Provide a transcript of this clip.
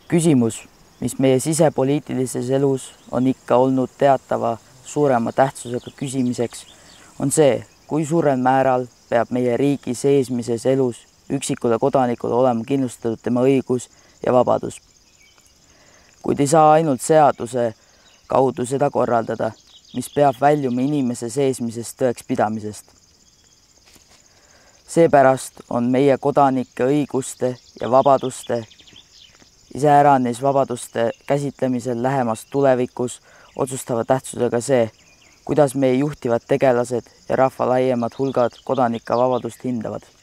Küsimus, mis meie sisepoliitilises elus on ikka olnud teatava suurema tähtsusega küsimiseks, on see, kui suurel määral peab meie riigi seesmises elus üksikule kodanikule olema kindlustatud tema õigus ja vabadus. Kuid ei saa ainult seaduse kaudu seda korraldada, mis peab väljuma inimese seesmisest tõeks pidamisest. Seepärast on meie kodanike õiguste ja vabaduste, iseäranis vabaduste käsitlemisel lähemas tulevikus otsustava tähtsusega see, kuidas meie juhtivad tegelased ja rahva laiemad hulgad kodanike vabadust hindavad.